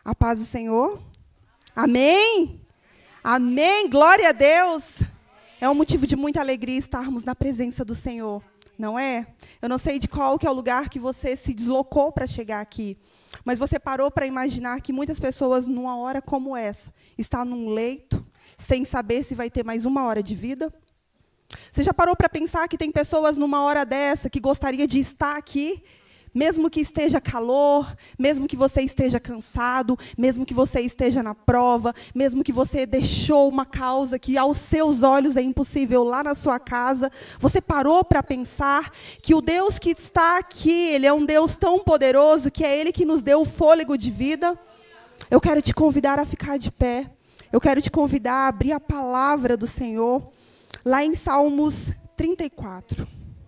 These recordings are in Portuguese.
A paz do Senhor. Amém? Amém. Glória a Deus. É um motivo de muita alegria estarmos na presença do Senhor, não é? Eu não sei de qual que é o lugar que você se deslocou para chegar aqui, mas você parou para imaginar que muitas pessoas, numa hora como essa, estão num leito, sem saber se vai ter mais uma hora de vida? Você já parou para pensar que tem pessoas numa hora dessa que gostaria de estar aqui, mesmo que esteja calor, mesmo que você esteja cansado, mesmo que você esteja na prova, mesmo que você deixou uma causa que aos seus olhos é impossível lá na sua casa, você parou para pensar que o Deus que está aqui, Ele é um Deus tão poderoso, que é Ele que nos deu o fôlego de vida? Eu quero te convidar a ficar de pé, eu quero te convidar a abrir a palavra do Senhor, lá em Salmos 34.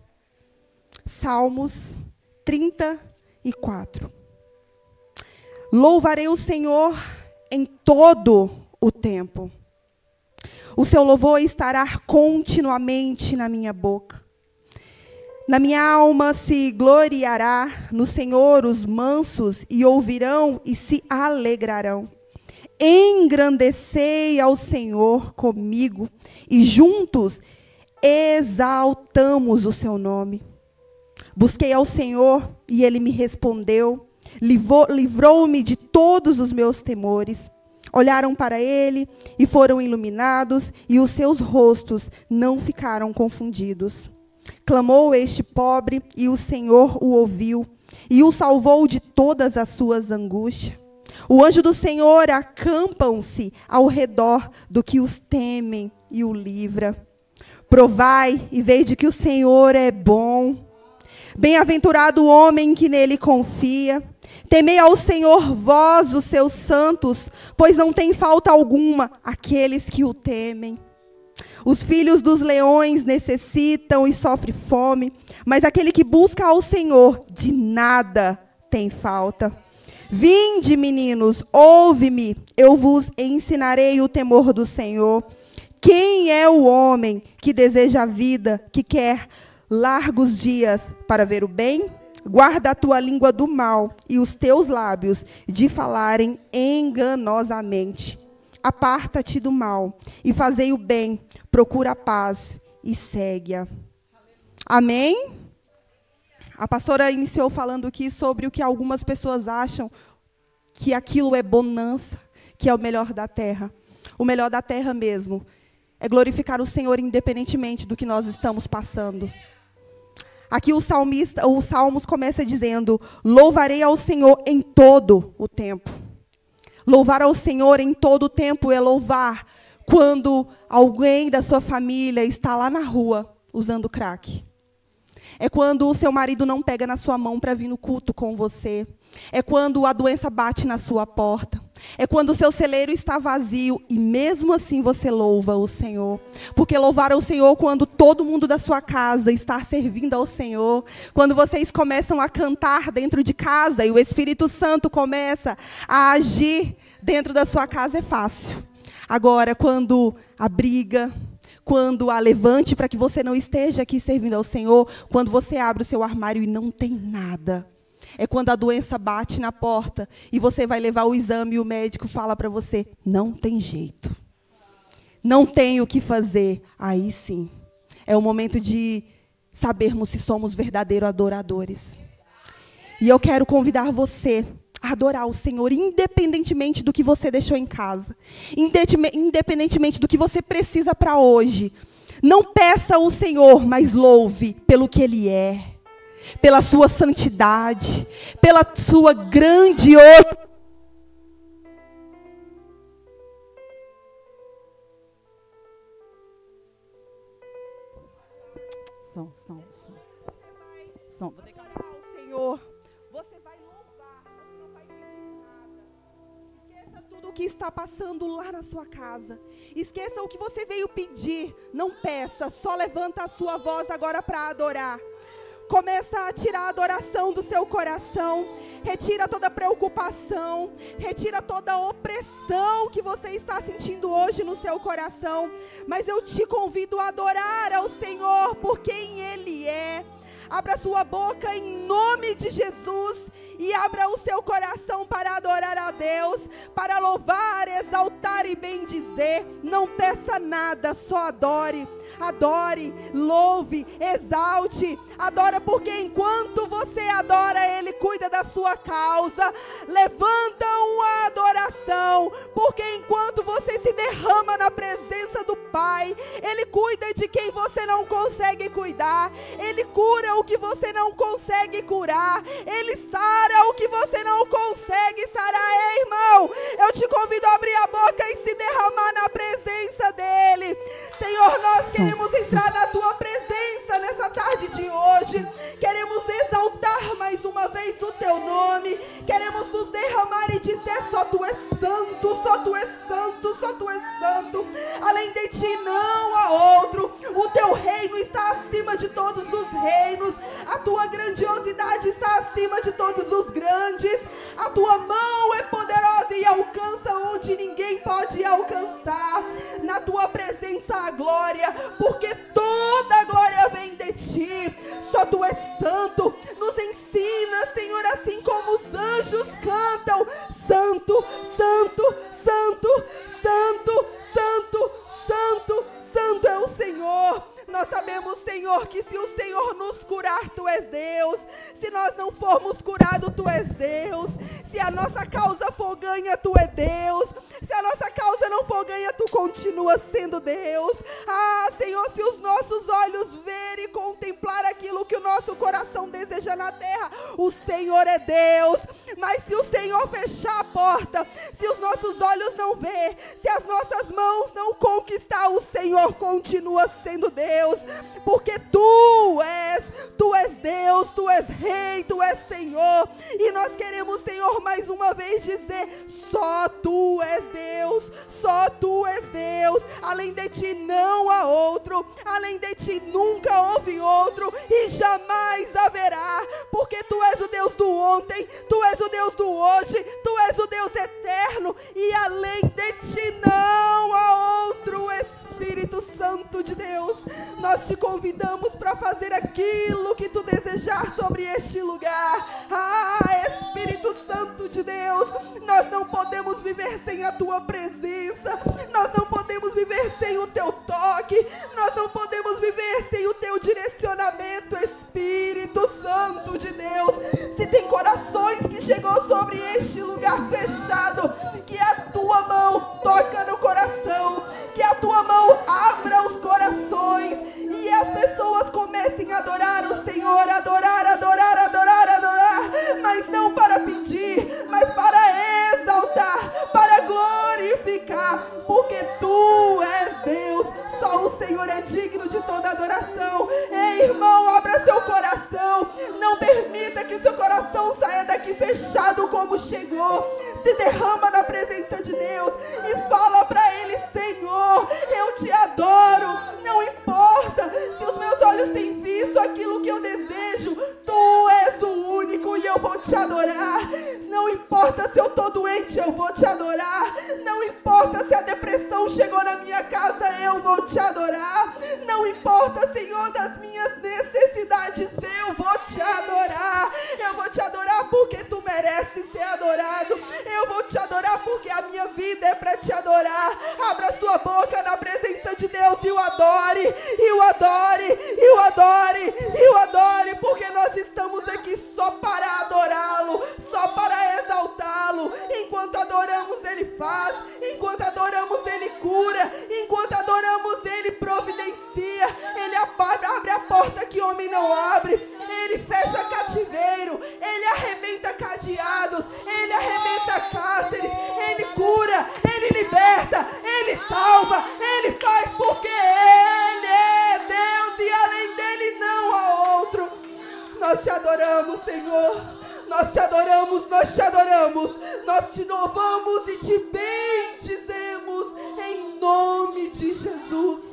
Salmos 34. Louvarei o Senhor em todo o tempo. O seu louvor estará continuamente na minha boca. Na minha alma se gloriará no Senhor os mansos, e ouvirão e se alegrarão. Engrandecei ao Senhor comigo, e juntos exaltamos o seu nome. Busquei ao Senhor, e Ele me respondeu, livrou-me de todos os meus temores. Olharam para Ele, e foram iluminados, e os seus rostos não ficaram confundidos. Clamou este pobre, e o Senhor o ouviu, e o salvou de todas as suas angústias. O anjo do Senhor acampam-se ao redor do que os temem, e o livra. Provai e vede que o Senhor é bom. Bem-aventurado o homem que nele confia. Temei ao Senhor, vós, os seus santos, pois não tem falta alguma aqueles que o temem. Os filhos dos leões necessitam e sofrem fome, mas aquele que busca ao Senhor, de nada tem falta. Vinde, meninos, ouve-me, eu vos ensinarei o temor do Senhor. Quem é o homem que deseja a vida, que quer largos dias para ver o bem? Guarda a tua língua do mal e os teus lábios de falarem enganosamente. Aparta-te do mal e fazei o bem, procura a paz e segue-a. Amém? A pastora iniciou falando aqui sobre o que algumas pessoas acham que aquilo é bonança, que é o melhor da terra. O melhor da terra mesmo é glorificar o Senhor independentemente do que nós estamos passando. Aqui o Salmos começa dizendo: louvarei ao Senhor em todo o tempo. Louvar ao Senhor em todo o tempo é louvar quando alguém da sua família está lá na rua usando crack. É quando o seu marido não pega na sua mão para vir no culto com você. É quando a doença bate na sua porta. É quando o seu celeiro está vazio e mesmo assim você louva o Senhor. Porque louvar ao Senhor quando todo mundo da sua casa está servindo ao Senhor. Quando vocês começam a cantar dentro de casa e o Espírito Santo começa a agir dentro da sua casa, é fácil. Agora, quando a briga, quando a levante para que você não esteja aqui servindo ao Senhor, quando você abre o seu armário e não tem nada, é quando a doença bate na porta e você vai levar o exame e o médico fala para você, não tem jeito, não tem o que fazer. Aí sim, é o momento de sabermos se somos verdadeiros adoradores. E eu quero convidar você a adorar o Senhor, independentemente do que você deixou em casa, independentemente do que você precisa para hoje. Não peça ao Senhor, mas louve pelo que Ele é, pela sua santidade, pela sua grandiosidade. Som. Vou declarar ao Senhor. Você vai louvar, você não vai pedir nada. Esqueça tudo o que está passando lá na sua casa. Esqueça o que você veio pedir. Não peça, só levanta a sua voz agora para adorar. Começa a tirar a adoração do seu coração. Retira toda a preocupação. Retira toda a opressão que você está sentindo hoje no seu coração. Mas eu te convido a adorar ao Senhor por quem Ele é. Abra sua boca em nome de Jesus e abra o seu coração para adorar a Deus. Deus, para louvar, exaltar e bendizer. Não peça nada, só adore. Adore, louve, exalte. Adora, porque enquanto você adora, Ele cuida da sua causa. Levanta uma adoração, porque enquanto você se derrama na presença do Pai, Ele cuida de quem você não consegue cuidar. Ele cura o que você não consegue curar. Ele sara o que você não consegue sarar. Ei, irmão, eu te convido a abrir a boca e se derramar na presença dEle. Senhor, nós queremos entrar na Tua presença nessa tarde de hoje. Queremos exaltar mais uma vez o Teu nome. Queremos nos derramar e dizer: só Tu és santo, só Tu és santo, só Tu és santo. Além de Ti não há outro. O Teu reino está acima de todos os reinos. A Tua grandiosidade está acima de todos os grandes. A Tua mão é poderosa e alcança onde ninguém pode alcançar. Na Tua presença há glória, porque toda a glória vem de Ti. Só Tu és santo. Nos ensina, Senhor, assim como os anjos cantam: santo, santo, santo, santo, santo, santo, santo é o Senhor. Nós sabemos, Senhor, que se o Senhor nos curar, Tu és Deus. Se nós não formos curados, Tu és Deus. Se a nossa causa for ganha, Tu é Deus. Se a nossa causa não for ganha, Tu continua sendo Deus. Ah, Senhor, se os nossos olhos verem e contemplar aquilo que o nosso coração deseja na terra, o Senhor é Deus. Mas se o Senhor fechar a porta, se os nossos olhos não ver, se as nossas mãos não conquistar, o Senhor continua sendo Deus. Porque Tu és Deus, Tu és Rei, Tu és Senhor. E nós queremos, Senhor, mais uma vez dizer: só Tu és Deus, só Tu és Deus. Além de Ti não há outro. Além de Ti nunca houve outro e jamais haverá. Porque Tu és o Deus do ontem, Tu és o Deus do hoje, Tu és o Deus eterno. E além de Ti não há outro. Espírito Santo de Deus, nós Te convidamos para fazer aquilo que Tu desejar sobre este lugar. Ah, Espírito Santo de Deus, nós não podemos viver sem a Tua presença. Nós não podemos viver sem o Teu toque. Nós não podemos viver sem o Teu direcionamento. Espírito Santo de Deus, se tem corações que chegou sobre este lugar fechado, que a Tua mão toca no coração, que a Tua mão abra os corações e as pessoas comecem a adorar o Senhor, adorar, adorar, adorar, adorar, mas não para pedir, mas para exaltar, para glorificar, porque Tu és Deus. Só o Senhor é digno de toda adoração. Ei, irmão, abra seu coração. Não permita que seu coração saia daqui fechado como chegou. Se derrama na presença de Deus e fala para Ele: Senhor, eu Te adoro. Não importa se os meus olhos têm visto aquilo que eu desejo, Tu és o único e eu vou Te adorar. Não importa se eu estou doente, eu vou Te adorar. Não importa se a depressão chegou na minha casa, eu vou Te adorar. Não importa, Senhor, das minhas necessidades, eu vou Te adorar. Eu vou Te adorar porque Tu mereces ser adorado. Eu vou Te adorar porque a minha vida é para Te adorar. Abra sua boca na presença de Deus e o adore, e o adore, e o adore, e o adore, porque nós estamos aqui só para adorá-lo, só para exaltá-lo. Enquanto adoramos, Ele faz. Enquanto adoramos, Ele cura. Enquanto adoramos, Ele providencia. Ele abre a porta que homem não abre. Ele fecha cativeiro. Ele arrebenta cadeados. Ele arrebenta cárceres. Ele cura. Ele liberta. Ele salva. Ele faz, porque Ele é Deus e além dEle não há outro. Nós Te adoramos, Senhor. Nós Te adoramos, nós Te adoramos. Nós Te louvamos e Te bendizemos em nome de Jesus.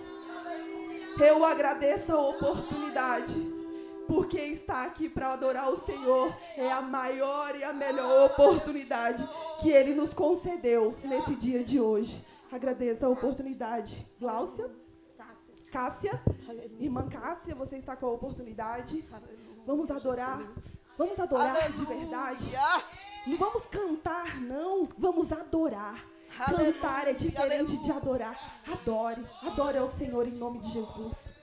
Eu agradeço a oportunidade, porque estar aqui para adorar o Senhor é a maior e a melhor oportunidade que Ele nos concedeu nesse dia de hoje. Agradeço a oportunidade. Gláucia? Cássia? Irmã Cássia, você está com a oportunidade. Vamos adorar. Vamos adorar de verdade. Não vamos cantar, não. Vamos adorar. Cantar é diferente de adorar. Adore. Adore ao Senhor em nome de Jesus.